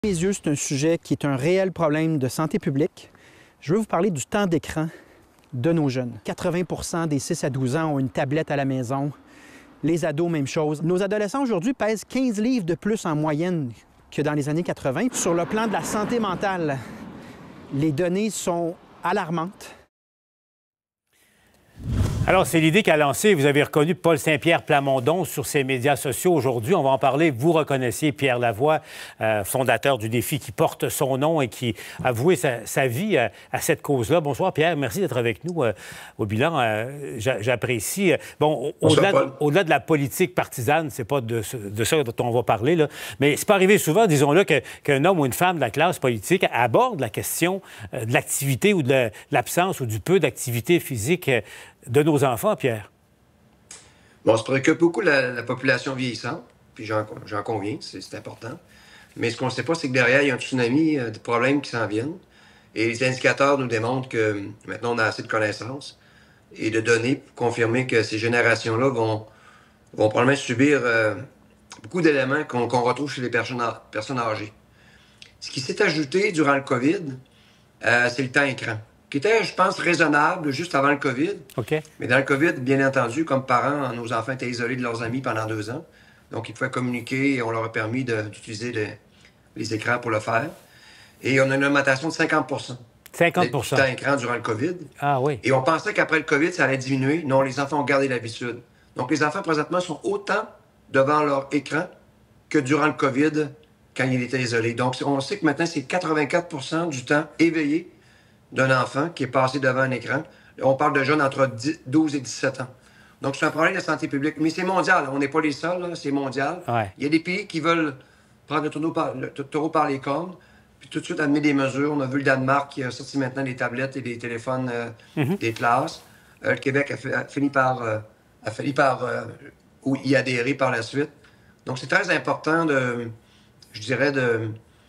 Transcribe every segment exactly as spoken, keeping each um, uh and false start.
À mes yeux, c'est un sujet qui est un réel problème de santé publique. Je veux vous parler du temps d'écran de nos jeunes. quatre-vingts pour cent des six à douze ans ont une tablette à la maison. Les ados, même chose. Nos adolescents aujourd'hui pèsent quinze livres de plus en moyenne que dans les années quatre-vingt. Sur le plan de la santé mentale, les données sont alarmantes. Alors, c'est l'idée qu'a lancée, vous avez reconnu Paul Saint-Pierre Plamondon sur ses médias sociaux aujourd'hui. On va en parler. Vous reconnaissiez Pierre Lavoie, euh, fondateur du défi qui porte son nom et qui a voué sa, sa vie à, à cette cause-là. Bonsoir, Pierre. Merci d'être avec nous euh, au bilan. Euh, J'apprécie. Bon, au-delà au de la politique partisane, c'est pas de, de ça dont on va parler, là. Mais c'est pas arrivé souvent, disons-le, qu'un qu homme ou une femme de la classe politique aborde la question euh, de l'activité ou de l'absence ou du peu d'activité physique euh, de nos enfants, Pierre. Bon, ça préoccupe beaucoup la, la population vieillissante, puis j'en conviens, c'est important. Mais ce qu'on ne sait pas, c'est que derrière, il y a un tsunami euh, de problèmes qui s'en viennent. Et les indicateurs nous démontrent que maintenant, on a assez de connaissances et de données pour confirmer que ces générations-là vont, vont probablement subir euh, beaucoup d'éléments qu'on qu'on retrouve chez les personnes, personnes âgées. Ce qui s'est ajouté durant le COVID, euh, c'est le temps écran, qui était, je pense, raisonnable juste avant le COVID. Okay. Mais dans le COVID, bien entendu, comme parents, nos enfants étaient isolés de leurs amis pendant deux ans. Donc, ils pouvaient communiquer et on leur a permis d'utiliser les, les écrans pour le faire. Et on a une augmentation de cinquante pour cent. cinquante pour cent. Du temps écran durant le COVID. Ah oui. Et on pensait qu'après le COVID, ça allait diminuer. Non, les enfants ont gardé l'habitude. Donc, les enfants, présentement, sont autant devant leur écran que durant le COVID, quand ils étaient isolés. Donc, on sait que maintenant, c'est quatre-vingt-quatre pour cent du temps éveillé d'un enfant qui est passé devant un écran. On parle de jeunes entre douze et dix-sept ans. Donc, c'est un problème de santé publique. Mais c'est mondial. On n'est pas les seuls. C'est mondial. Ouais. Il y a des pays qui veulent prendre le taureau par, le taureau par les cornes, puis tout de suite admettre des mesures. On a vu le Danemark qui a sorti maintenant des tablettes et des téléphones euh, mm-hmm. des classes. Euh, le Québec a, fait, a fini par, euh, a fini par euh, y adhérer par la suite. Donc, c'est très important de, je dirais, de...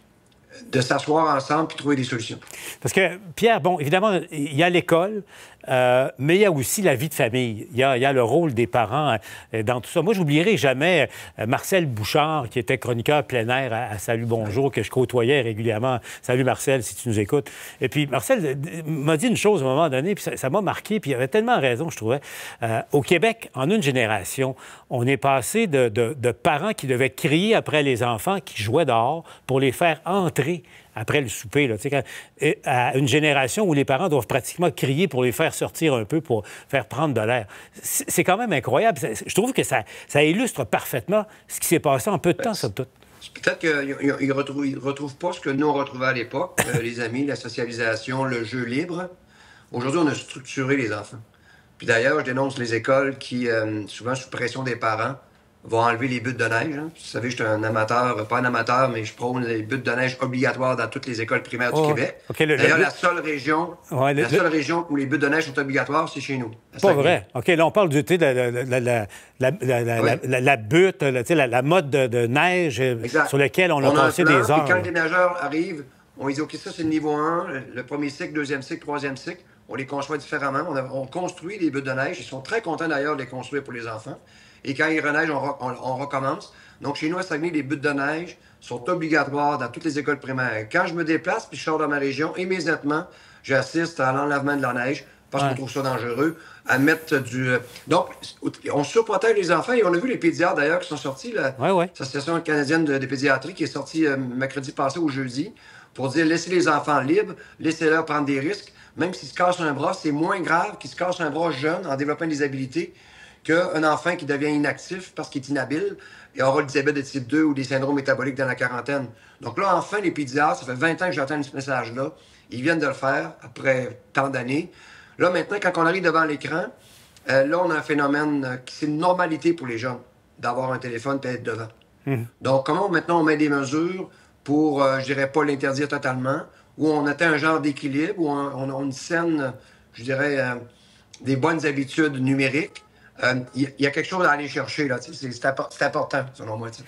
de s'asseoir ensemble puis trouver des solutions. Parce que, Pierre, bon, évidemment, il y a l'école, euh, mais il y a aussi la vie de famille. Il y a, il y a le rôle des parents euh, dans tout ça. Moi, je n'oublierai jamais euh, Marcel Bouchard, qui était chroniqueur plein air à, à Salut Bonjour, que je côtoyais régulièrement. Salut, Marcel, si tu nous écoutes. Et puis, Marcel m'a dit une chose à un moment donné, puis ça m'a marqué, puis il avait tellement raison, je trouvais. Euh, au Québec, en une génération, on est passé de, de, de parents qui devaient crier après les enfants qui jouaient dehors pour les faire entrer après le souper, là, quand, à une génération où les parents doivent pratiquement crier pour les faire sortir un peu, pour faire prendre de l'air. C'est quand même incroyable. Je trouve que ça, ça illustre parfaitement ce qui s'est passé en peu de ben, temps, somme toute. Peut-être qu'ils ne retrouvent, retrouvent pas ce que nous, on retrouvait à l'époque, euh, les amis, la socialisation, le jeu libre. Aujourd'hui, on a structuré les enfants. Puis d'ailleurs, je dénonce les écoles qui, euh, souvent sous pression des parents, vont enlever les buts de neige. Hein. Vous savez, je suis un amateur, pas un amateur, mais je prône les buts de neige obligatoires dans toutes les écoles primaires oh, du Québec. Okay, D'ailleurs, la seule région ouais, le, la seule le... région où les buts de neige sont obligatoires, c'est chez nous. Pas vrai. OK, là, on parle du, de la, la, la, la, la, oui. la, la, la butte, la, la, la mode de, de neige exact. Sur laquelle on a on passé a plan, des heures. Et quand les nageurs arrivent, on dit, OK, ça, c'est le niveau un, le, le premier cycle, deuxième cycle, troisième cycle. On les conçoit différemment. On, a, on construit les buts de neige. Ils sont très contents, d'ailleurs, de les construire pour les enfants. Et quand il reneige, on, on, on recommence. Donc, chez nous, à Saguenay, les buts de neige sont obligatoires dans toutes les écoles primaires. Quand je me déplace puis je sors de ma région, immédiatement, j'assiste à l'enlèvement de la neige parce ouais. qu'on trouve ça dangereux, à mettre du... Donc, on surprotège les enfants et on a vu les pédiatres, d'ailleurs, qui sont sortis. L'Association ouais, ouais. canadienne de, de pédiatrie qui est sortie euh, mercredi passé ou jeudi pour dire laissez les enfants libres, laissez-leur prendre des risques. Même s'ils se cassent un bras, c'est moins grave qu'ils se cassent un bras jeune en développant des habilités qu'un enfant qui devient inactif parce qu'il est inhabile et aura le diabète de type deux ou des syndromes métaboliques dans la quarantaine. Donc là, enfin, les pédiatres, ça fait vingt ans que j'attends ce message-là. Ils viennent de le faire après tant d'années. Là, maintenant, quand on arrive devant l'écran, euh, là, on a un phénomène euh, qui c'est une normalité pour les jeunes d'avoir un téléphone et d'être devant. Mmh. Donc, comment maintenant on met des mesures pour, euh, je dirais pas l'interdire totalement, où on atteint un genre d'équilibre, où on, on a une saine, je dirais, euh, des bonnes habitudes numériques. Il euh, y, y a quelque chose à aller chercher, là. C'est important, selon moi. T'sais.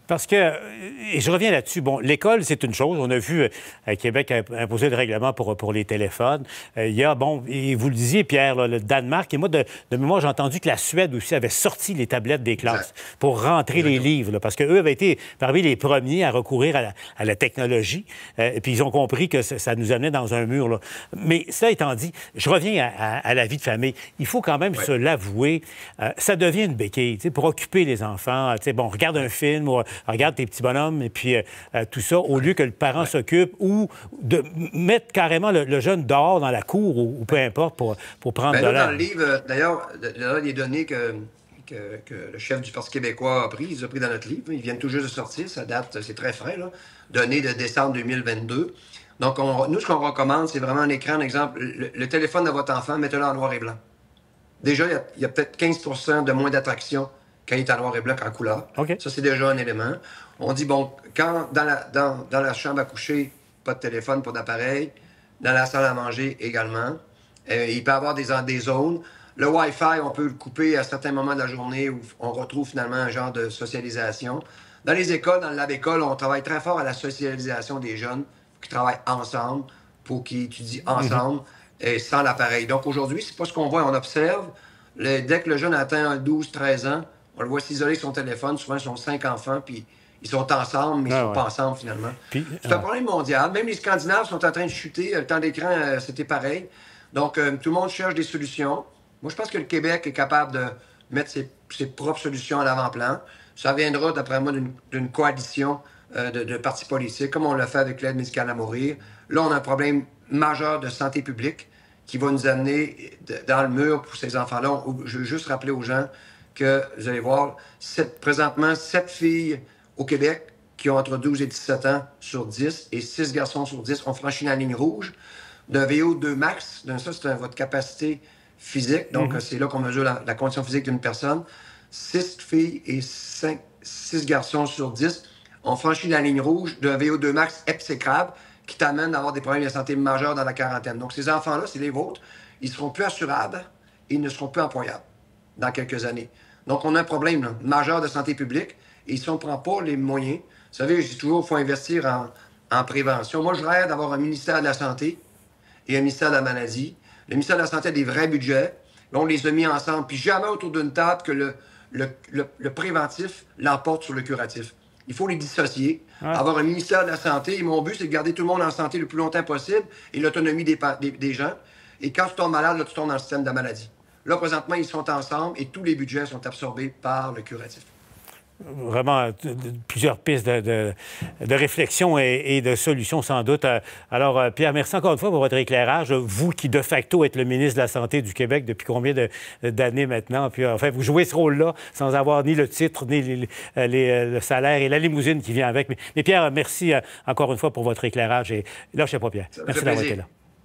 Parce que, et je reviens là-dessus, bon, l'école, c'est une chose. On a vu euh, Québec imposer le règlement pour, pour les téléphones. Euh, il y a, bon, et vous le disiez, Pierre, là, le Danemark, et moi, de, de mémoire, j'ai entendu que la Suède aussi avait sorti les tablettes des classes exact. Pour rentrer exactement. Les livres, là, parce qu'eux avaient été parmi les premiers à recourir à la, à la technologie. Euh, et puis, ils ont compris que ça, ça nous amenait dans un mur, là. Mais ça étant dit, je reviens à, à, à la vie de famille. Il faut quand même ouais. se l'avouer. Euh, ça devient une béquille, tu sais, pour occuper les enfants. Tu sais, bon, regarde un film ou regarde tes petits bonhommes et puis euh, tout ça, au lieu que le parent ouais. s'occupe ou de mettre carrément le, le jeune dehors dans la cour ou, ou peu importe pour, pour prendre ben de l'air. Dans le livre, d'ailleurs, là, les données que, que, que le chef du Parti québécois a prises, il les a pris dans notre livre. Ils viennent tout juste de sortir, ça date, c'est très frais, là. Données de décembre deux mille vingt-deux. Donc, on, nous, ce qu'on recommande, c'est vraiment un écran, un exemple. Le, le téléphone de votre enfant, mettez-le en noir et blanc. Déjà, il y a, il y a peut-être quinze pour cent de moins d'attraction quand il est en noir et blanc qu'en couleur. Okay. Ça, c'est déjà un élément. On dit, bon, quand dans la, dans, dans la chambre à coucher, pas de téléphone, pas d'appareil. Dans la salle à manger également. Euh, il peut y avoir des, des zones. Le Wi-Fi, on peut le couper à certains moments de la journée où on retrouve finalement un genre de socialisation. Dans les écoles, dans le lab-école, on travaille très fort à la socialisation des jeunes qui travaillent ensemble pour qu'ils étudient ensemble mm-hmm. et sans l'appareil. Donc aujourd'hui, c'est pas ce qu'on voit, on observe. Le, dès que le jeune atteint douze treize ans, on le voit s'isoler sur son téléphone. Souvent, ils ont cinq enfants, puis ils sont ensemble, mais ils ne ah, sont ouais. pas ensemble, finalement. C'est un problème mondial. Même les Scandinaves sont en train de chuter. Le temps d'écran, euh, c'était pareil. Donc, euh, tout le monde cherche des solutions. Moi, je pense que le Québec est capable de mettre ses, ses propres solutions à l'avant-plan. Ça viendra, d'après moi, d'une coalition euh, de, de partis politiques, comme on l'a fait avec l'aide médicale à mourir. Là, on a un problème majeur de santé publique qui va nous amener dans le mur pour ces enfants-là. Je veux juste rappeler aux gens que, vous allez voir, sept, présentement, sept filles au Québec qui ont entre douze et dix-sept ans sur dix et six garçons sur dix ont franchi la ligne rouge d'un V O deux max. Donc ça, c'est votre capacité physique. Donc, mm-hmm. c'est là qu'on mesure la, la condition physique d'une personne. six filles et cinq, six garçons sur dix ont franchi la ligne rouge d'un V O deux max exécrable qui t'amène à avoir des problèmes de santé majeurs dans la quarantaine. Donc, ces enfants-là, c'est les vôtres. Ils ne seront plus assurables et ils ne seront plus employables dans quelques années. Donc, on a un problème là, majeur de santé publique. Et si on ne prend pas les moyens, vous savez, je dis toujours qu'il faut investir en, en prévention. Moi, je rêve d'avoir un ministère de la Santé et un ministère de la Maladie. Le ministère de la Santé a des vrais budgets. Là, on les a mis ensemble. Puis jamais autour d'une table que le, le, le, le préventif l'emporte sur le curatif. Il faut les dissocier. Ouais. Avoir un ministère de la Santé. Et mon but, c'est de garder tout le monde en santé le plus longtemps possible et l'autonomie des, des, des gens. Et quand tu tombes malade, là, tu tombes dans le système de la maladie. Là, présentement, ils sont ensemble et tous les budgets sont absorbés par le curatif. Vraiment plusieurs pistes de, de, de réflexion et, et de solutions, sans doute. Alors, Pierre, merci encore une fois pour votre éclairage. Vous qui, de facto, êtes le ministre de la Santé du Québec depuis combien d'années maintenant? Puis, enfin, vous jouez ce rôle-là sans avoir ni le titre, ni les, les, le salaire et la limousine qui vient avec. Mais, mais Pierre, merci encore une fois pour votre éclairage. Et lâchez pas, Pierre. Merci d'avoir été là.